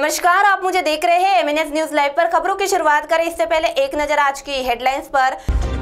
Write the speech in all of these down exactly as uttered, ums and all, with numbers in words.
नमस्कार, आप मुझे देख रहे हैं एमएनएस न्यूज लाइव पर। खबरों की शुरुआत करें इससे पहले एक नजर आज की हेडलाइंस पर।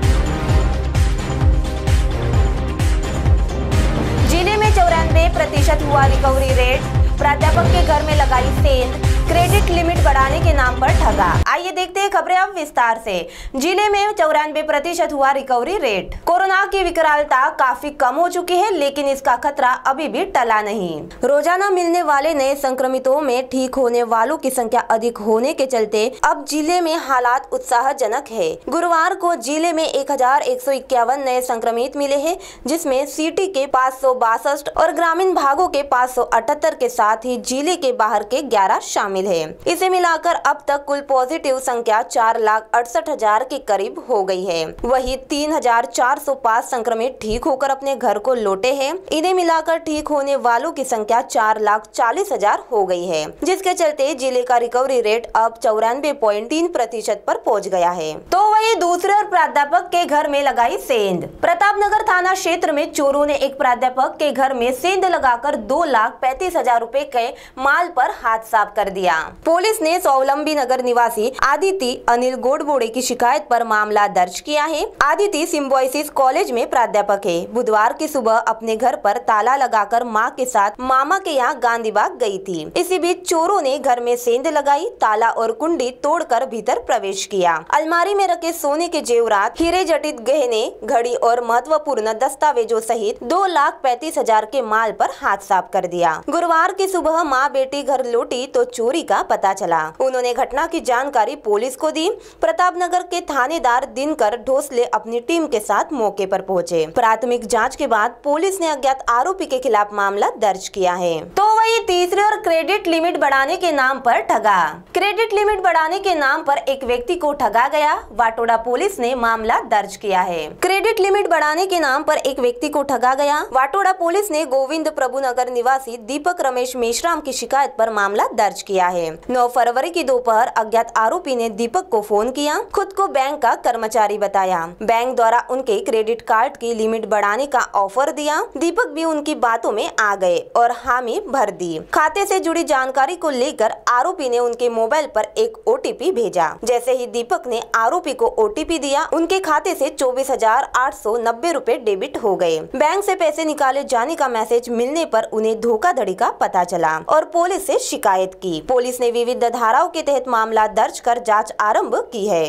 जिले में चौरानवे प्रतिशत हुआ रिकवरी रेट। प्राध्यापक के घर में लगाई सेंध। क्रेडिट लिमिट बढ़ाने के नाम पर ठगा। आइए देखते हैं खबरें अब विस्तार से। जिले में चौरानवे प्रतिशत हुआ रिकवरी रेट। कोरोना की विकरालता काफी कम हो चुकी है, लेकिन इसका खतरा अभी भी टला नहीं। रोजाना मिलने वाले नए संक्रमितों में ठीक होने वालों की संख्या अधिक होने के चलते अब जिले में हालात उत्साहजनक है। गुरुवार को जिले में एक हजार एक सौ इक्यावन नए संक्रमित मिले हैं, जिसमें सिटी के पाँच सौ बासठ और ग्रामीण भागों के पाँच सौ अठहत्तर के साथ ही जिले के बाहर के ग्यारह शामिल है। इसे मिलाकर अब तक कुल पॉजिटिव संख्या चार लाख अड़सठ हजार के करीब हो गई है। वहीं तीन हजार चार सौ पाँच संक्रमित ठीक होकर अपने घर को लौटे हैं। इन्हें मिलाकर ठीक होने वालों की संख्या चार लाख चालीस हजार हो गई है, जिसके चलते जिले का रिकवरी रेट अब चौरानवे पॉइंट तीन प्रतिशत पर पहुंच गया है। तो वहीं दूसरे और प्राध्यापक के घर में लगाई सेंध। प्रतापनगर थाना क्षेत्र में चोरों ने एक प्राध्यापक के घर में सेंध लगाकर दो लाख पैंतीस हजार रूपए के माल पर हाथ साफ कर दिया। पुलिस ने स्वावलंबी नगर निवासी आदिति अनिल गोडबोड़े की शिकायत पर मामला दर्ज किया है। आदिति सिम्बोसिस कॉलेज में प्राध्यापक है। बुधवार की सुबह अपने घर पर ताला लगाकर मां के साथ मामा के यहाँ गांधीबाग गई थी। इसी बीच चोरों ने घर में सेंध लगाई, ताला और कुंडी तोड़कर भीतर प्रवेश किया। अलमारी में रखे सोने के जेवरात, हीरे जटित गहने, घड़ी और महत्वपूर्ण दस्तावेजों सहित दो लाख पैंतीस हजार के माल पर हाथ साफ कर दिया। गुरुवार की सुबह माँ बेटी घर लौटी तो चोरी का पता चला। उन्होंने घटना की जानकारी पुलिस को दी। प्रतापनगर के थानेदार दिनकर ढोसले अपनी टीम के साथ मौके पर पहुंचे। प्राथमिक जांच के बाद पुलिस ने अज्ञात आरोपी के खिलाफ मामला दर्ज किया है। तो वही तीसरे और क्रेडिट लिमिट बढ़ाने के नाम पर ठगा। क्रेडिट लिमिट बढ़ाने के नाम पर एक व्यक्ति को ठगा गया। वाटोड़ा पुलिस ने मामला दर्ज किया है। क्रेडिट लिमिट बढ़ाने के नाम पर एक व्यक्ति को ठगा गया। वाटोड़ा पुलिस ने गोविंद प्रभुनगर निवासी दीपक रमेश मेश्राम की शिकायत पर मामला दर्ज किया है। नौ फरवरी की दोपहर अज्ञात आरोपी ने दीपक को फोन किया, खुद को बैंक का कर्मचारी बताया। बैंक द्वारा उनके क्रेडिट कार्ड की लिमिट बढ़ाने का ऑफर दिया। दीपक भी उनकी बातों में आ गए और हामी भर दी। खाते से जुड़ी जानकारी को लेकर आरोपी ने उनके मोबाइल पर एक ओटीपी भेजा। जैसे ही दीपक ने आरोपी को ओटीपी दिया, उनके खाते से चौबीस हजार आठ सौ नब्बे रूपए डेबिट हो गए। बैंक से पैसे निकाले जाने का मैसेज मिलने पर उन्हें धोखाधड़ी का पता चला और पुलिस से शिकायत की। पुलिस ने विविध धाराओं के तहत मामला दर्ज कर जांच आरंभ की है।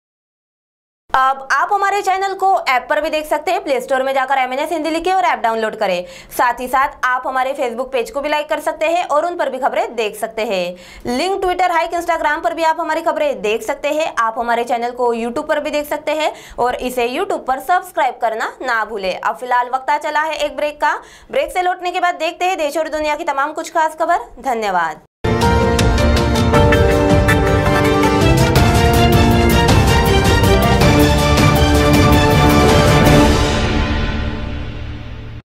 अब आप हमारे चैनल को ऐप पर भी देख सकते हैं। प्ले स्टोर में जाकर एमएनएस हिंदी लिखें और ऐप डाउनलोड करें। साथ ही साथ आप हमारे फेसबुक पेज को भी लाइक कर सकते हैं और उन पर भी खबरें देख सकते हैं। लिंक ट्विटर, हाइक, इंस्टाग्राम पर भी आप हमारी खबरें देख सकते हैं। आप हमारे चैनल को यूट्यूब पर भी देख सकते हैं और इसे यूट्यूब पर सब्सक्राइब करना ना भूले। अब फिलहाल वक्त आ चला है एक ब्रेक का। ब्रेक से लौटने के बाद देखते हैं देश और दुनिया की तमाम कुछ खास खबर। धन्यवाद।